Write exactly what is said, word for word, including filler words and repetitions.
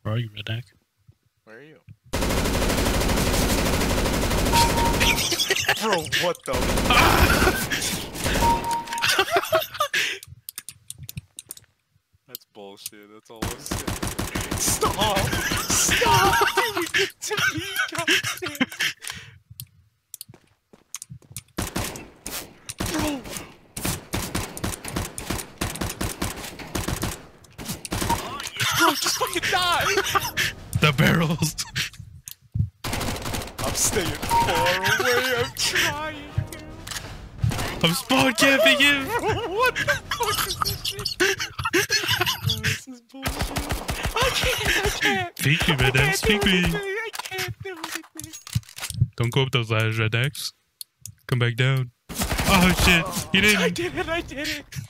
Where are you, Redneck? Where are you? Bro, what the? That's bullshit. That's all I'm saying. Stop! Stop doing it to me, goddamn! Bro! Bro, just fucking die! The barrels! I'm staying far away, I'm trying! I'm spawn camping you! What the fuck is this shit? Oh, this is bullshit. I can't, I can't! Speak me, Redneck, speak me! I can't do anything! Don't go up those ladders, Rednecks. Come back down. Oh shit, you didn't! I did it, I did it!